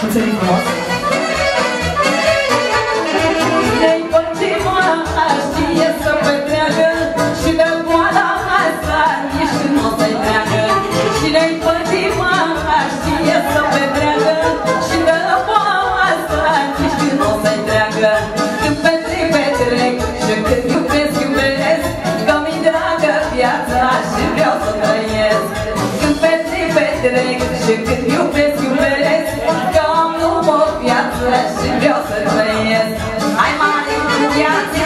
Mulțumim frumos! Cine-i păcima știe să petreacă și de boala asta nici nu o să-i treacă. Cine-i păcima știe să petreacă și de boala asta nici nu o să-i treacă. Când petrec, petrec și când iubesc, iubesc, că mi-i dragă viața și vreau să trăiesc. Când petrec, petrec și când iubesc, iubesc, că am numai viață și vreau să trăiesc. Hai mare cu viață!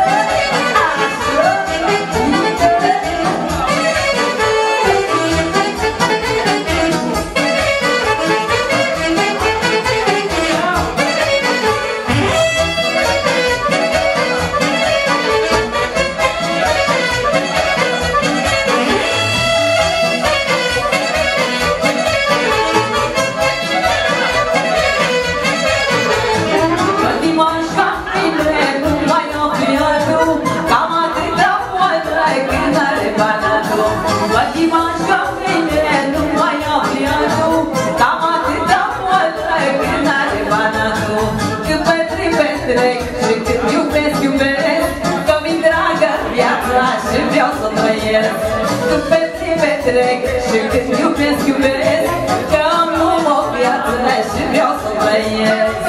Și când iubesc, iubesc, că mi-i dragă viața și vreau să trăiesc. Când petrec, petrec și când iubesc, iubesc, că am numai viață și vreau să trăiesc.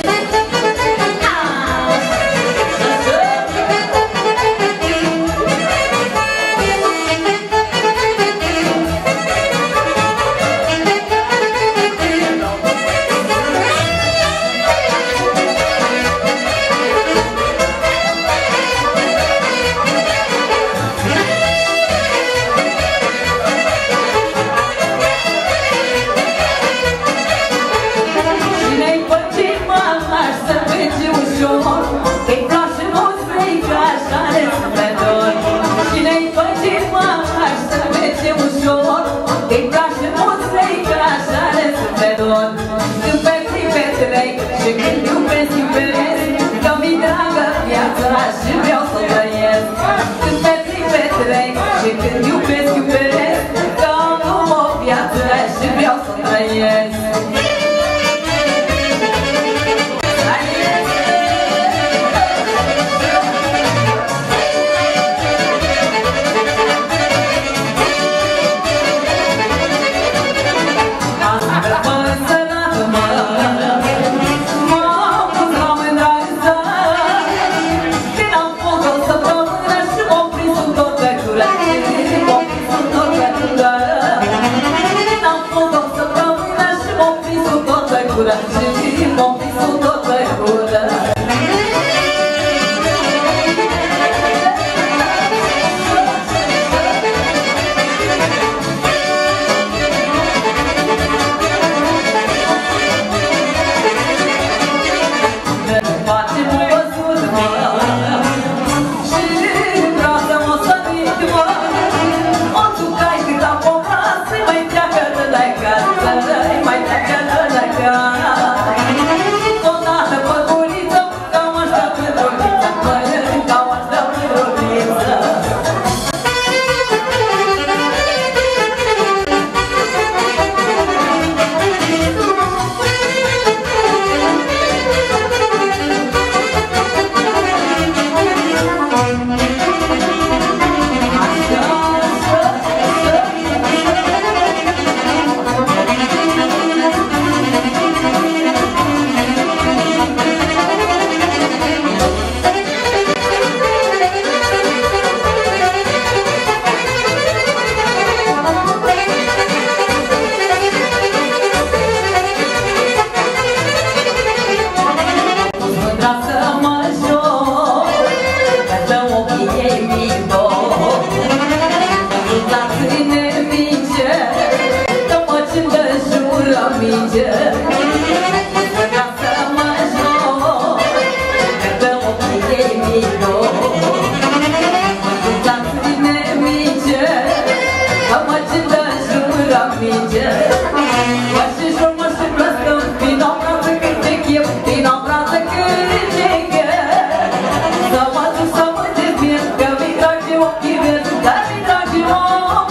Când petrec, petrec și când iubesc, iubesc, că mi-i dragă viața și vreau să trăiesc. Când petrec, petrec și când iubesc, iubesc, că am numai viață și vreau să trăiesc.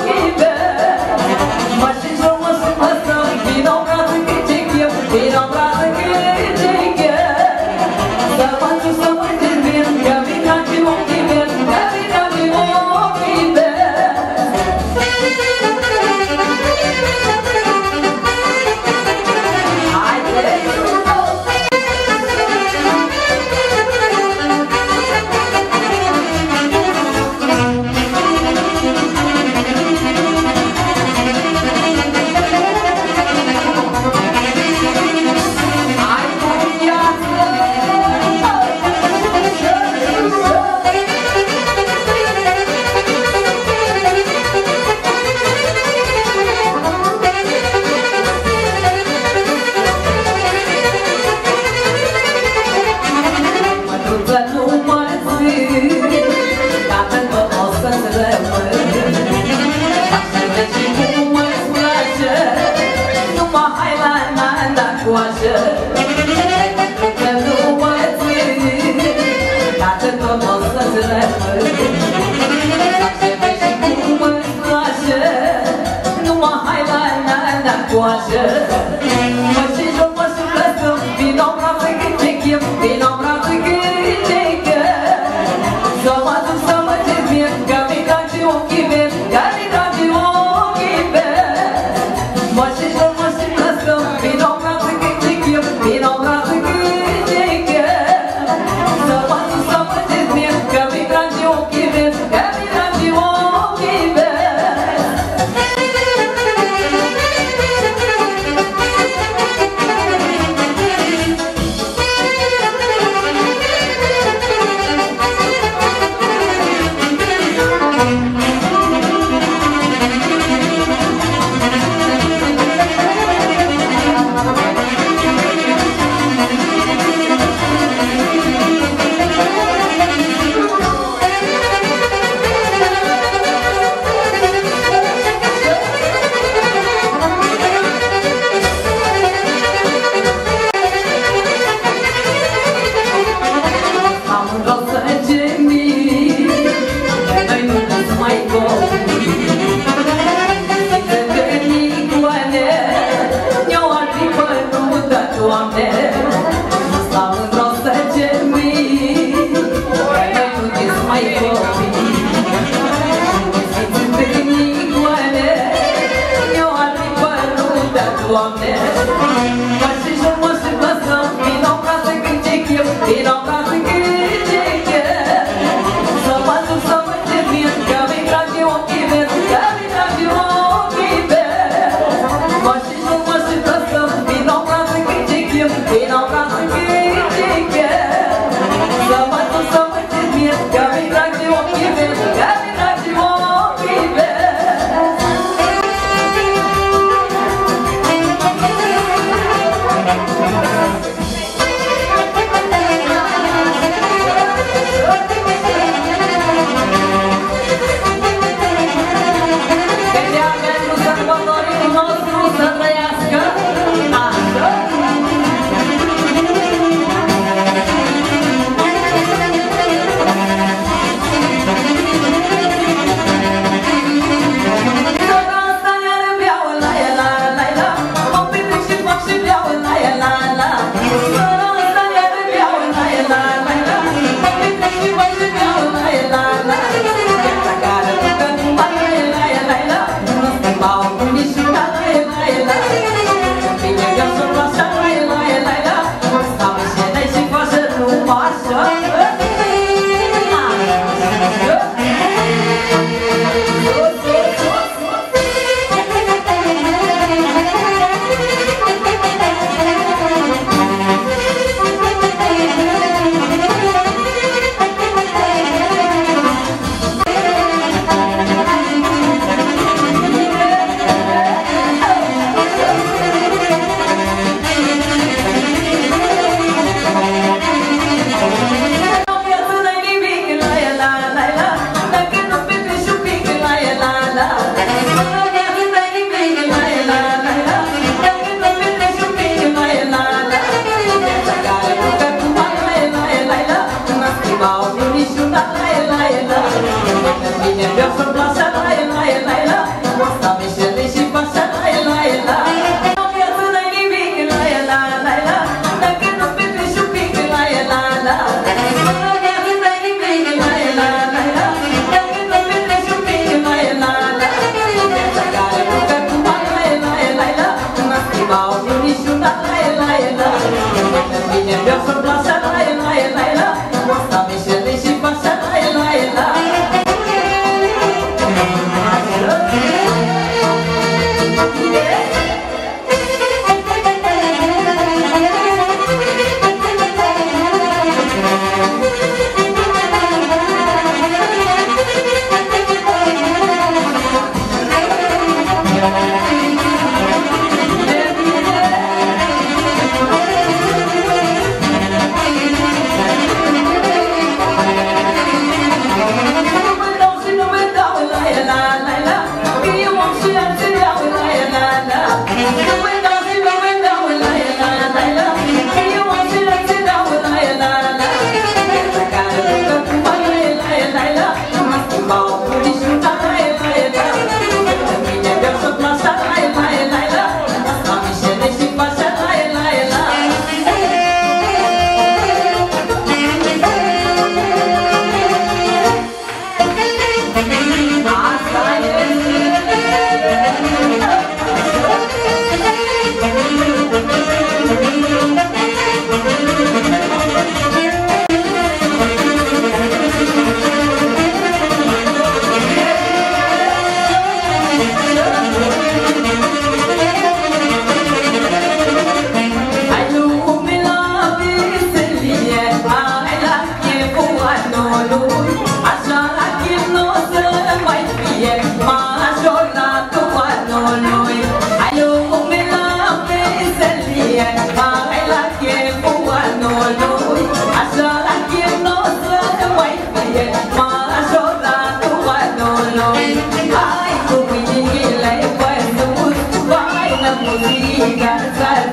Vino coajă că nu mă țin dacă tot o să-ți rămân face mai și cum îți place numai hai la coajă mă și joc, mă și plăsăm vino brață câte chem vino brață câte chem să mă duc să mă dezmien că mi-i dragi ochii vezi că mi-i dragi ochii vezi mă și joc, mă și plăsăm vino brață câte chem vino brață câte chem să mă duc să mă dezmien că mi-i dragi ochii vezi că mi-i dragi ochii vezi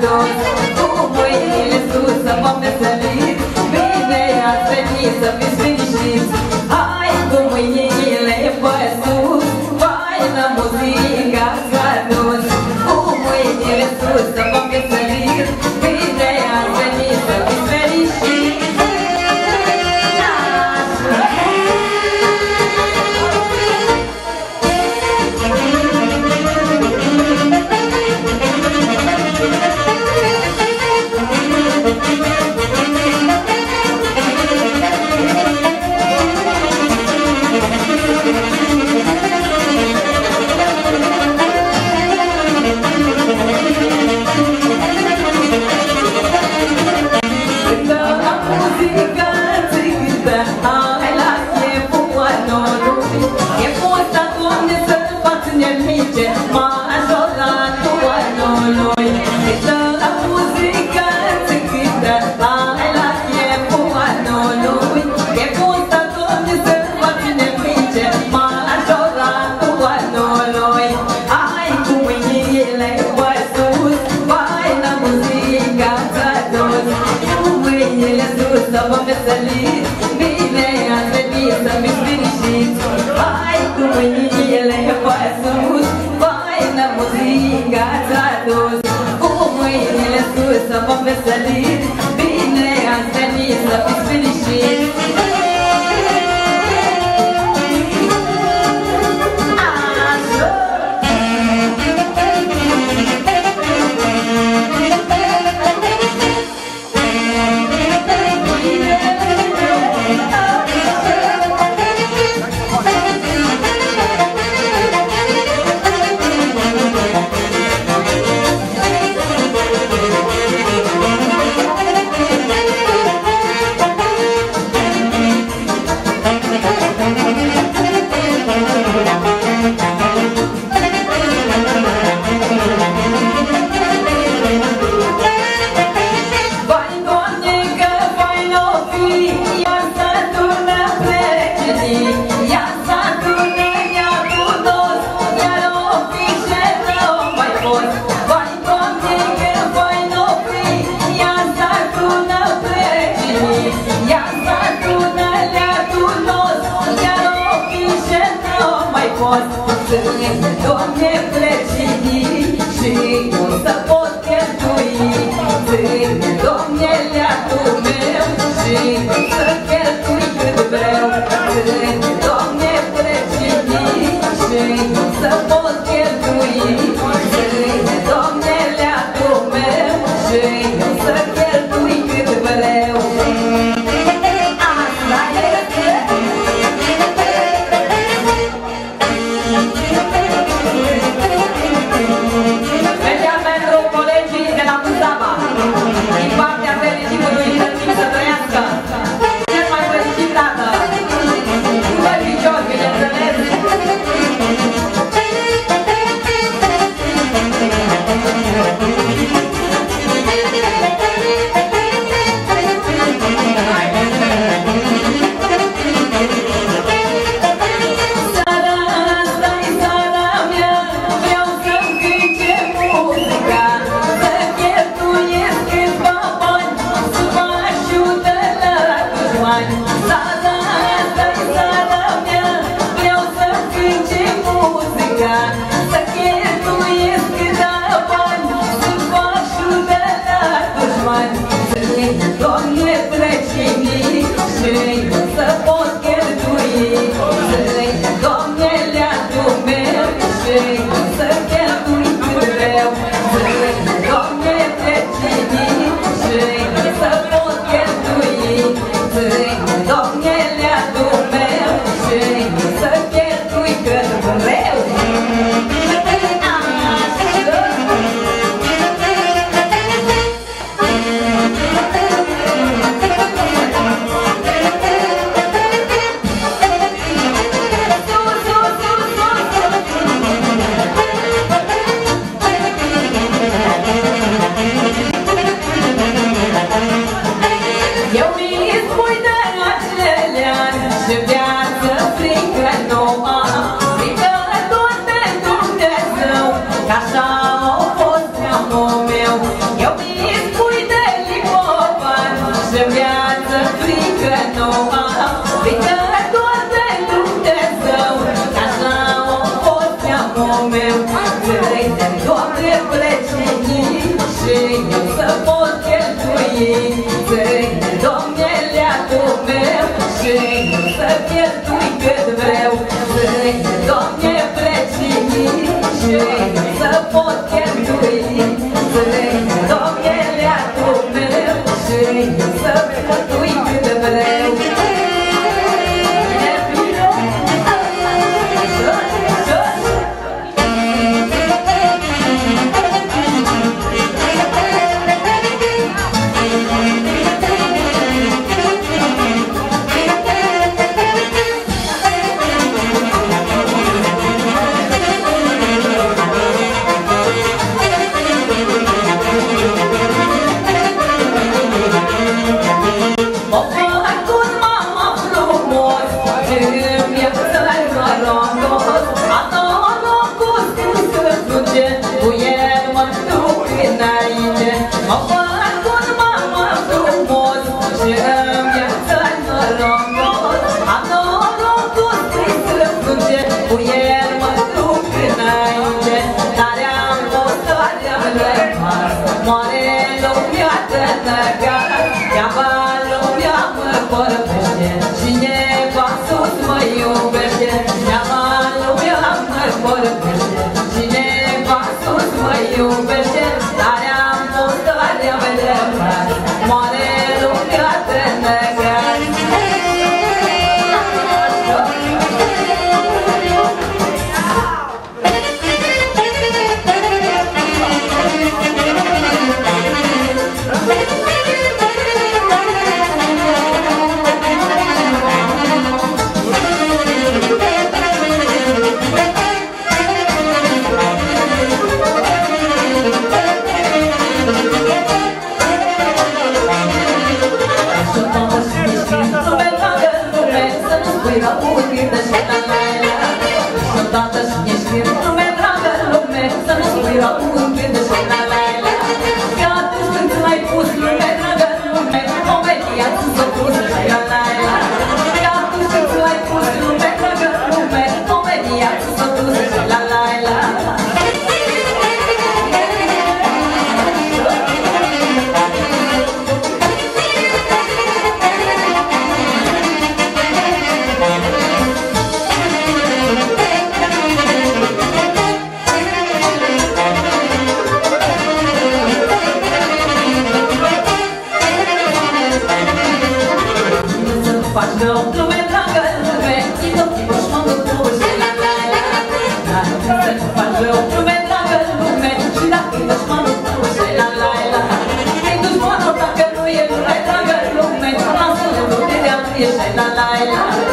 dos, cu mâinile sus să vă veseliți, bine ați venit să fiți fericiți. Hai cu mâinile pe sus, faină muzică ați adus, cu mâinile sus să vă veseliți, bine ați venit să fiți fericiți. Să vă veseliți, bine ați venit să fiți fericiți. Hai cu mâinile pe sus, faină muzică ați adus, cu mâinile sus să vă veseliți, bine ați venit să fiți fericiți. Doamne, pleci și nu să pot cheltui, ține, Doamne, leatul meu și nu să cheltui cât vreau. Ține, Doamne, pleci și nu să pot cheltui, ține, Doamne, leatul meu și nu să cheltui cât vreau. Din partea fericitului Tătic să trăiască cel mai fericit tată, după picior, bineînțeles. Bye. pot cheltui. Doamne, leacul meu, și să cheltui cât vreau. Doamne, preținii, și să pot cheltui. Doamne, leacul meu, și să cheltui cât vreau. La la la